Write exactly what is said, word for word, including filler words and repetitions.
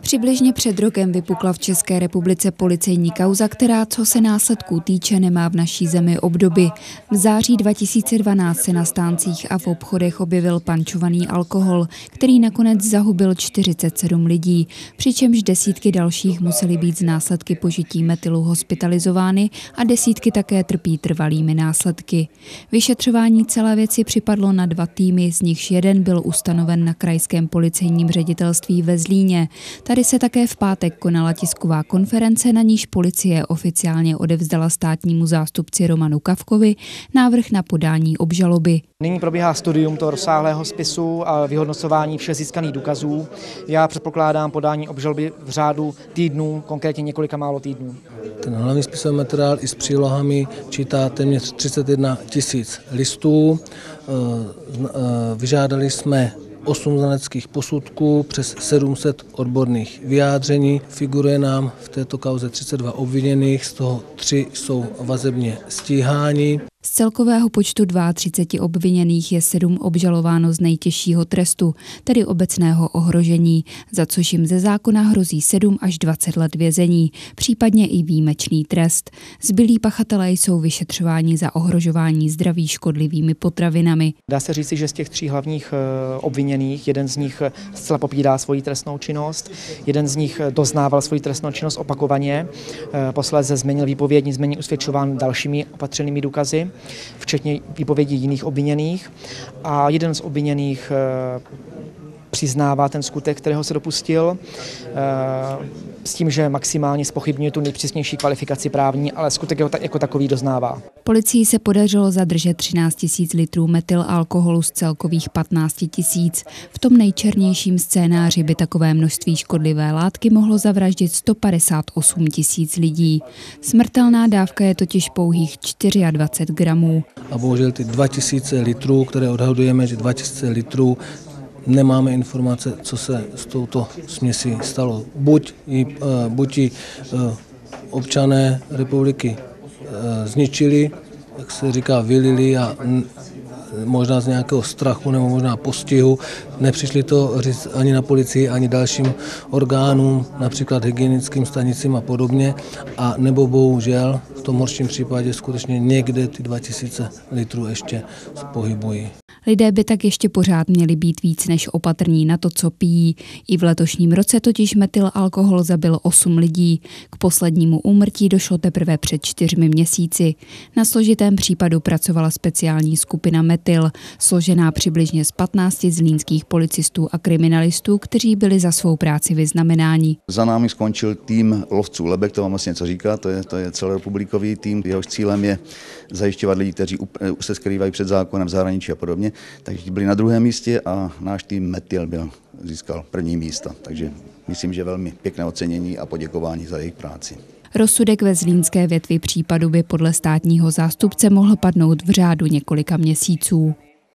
Přibližně před rokem vypukla v České republice policejní kauza, která, co se následků týče, nemá v naší zemi obdoby. V září dva tisíce dvanáct se na stáncích a v obchodech objevil pančovaný alkohol, který nakonec zahubil čtyřicet sedm lidí, přičemž desítky dalších musely být z následky požití metylu hospitalizovány a desítky také trpí trvalými následky. Vyšetřování celé věci připadlo na dva týmy, z nichž jeden byl ustanoven na krajském policejním ředitelství ve Zlíně. Tady se také v pátek konala tisková konference, na níž policie oficiálně odevzdala státnímu zástupci Romanu Kavkovi návrh na podání obžaloby. Nyní probíhá studium toho rozsáhlého spisu a vyhodnocování všech získaných důkazů. Já předpokládám podání obžaloby v řádu týdnů, konkrétně několika málo týdnů. Ten hlavní spisový materiál i s přílohami čítá téměř třicet jedna tisíc listů. Vyžádali jsme osm znaleckých posudků, přes sedm set odborných vyjádření. Figuruje nám v této kauze třicet dva obviněných, z toho tři jsou vazebně stíháni. Z celkového počtu třicet dva obviněných je sedm obžalováno z nejtěžšího trestu, tedy obecného ohrožení, za což jim ze zákona hrozí sedm až dvacet let vězení, případně i výjimečný trest. Zbylí pachatelé jsou vyšetřováni za ohrožování zdraví škodlivými potravinami. Dá se říci, že z těch tří hlavních obviněných, jeden z nich zcela popírá svoji trestnou činnost, jeden z nich doznával svoji trestnou činnost opakovaně, posléze změnil výpověď, nicméně usvědčován dalšími opatřenými důkazy, včetně výpovědí jiných obviněných, a jeden z obviněných přiznává ten skutek, kterého se dopustil, s tím, že maximálně zpochybňuje tu nejpřísnější kvalifikaci právní, ale skutek jako takový doznává. Policii se podařilo zadržet třináct tisíc litrů metylalkoholu z celkových patnáct tisíc. V tom nejčernějším scénáři by takové množství škodlivé látky mohlo zavraždit sto padesát osm tisíc lidí. Smrtelná dávka je totiž pouhých dvacet čtyři gramů. A bohužel ty dva tisíce litrů, které odhadujeme, že dva tisíce litrů, nemáme informace, co se s touto směsí stalo. Buď ji, buď ji občané republiky zničili, jak se říká, vylili a možná z nějakého strachu nebo možná postihu. Nepřišli to říct ani na policii, ani dalším orgánům, například hygienickým stanicím a podobně. A nebo bohužel v tom horším případě skutečně někde ty dva tisíce litrů ještě pohybují. Lidé by tak ještě pořád měli být víc než opatrní na to, co pijí. I v letošním roce totiž metylalkohol zabil osm lidí. K poslednímu úmrtí došlo teprve před čtyřmi měsíci. Na složitém případu pracovala speciální skupina Metyl, složená přibližně z patnácti zlínských policistů a kriminalistů, kteří byli za svou práci vyznamenáni. Za námi skončil tým lovců lebek, to vám vlastně něco říká, to je, to je celorepublikový tým, jehož cílem je zajišťovat lidi, kteří se skrývají před zákonem v zahraničí a podobně. Takže byli na druhém místě a náš tým Metyl byl, získal první místa. Takže myslím, že velmi pěkné ocenění a poděkování za jejich práci. Rozsudek ve zlínské větvi případu by podle státního zástupce mohl padnout v řádu několika měsíců.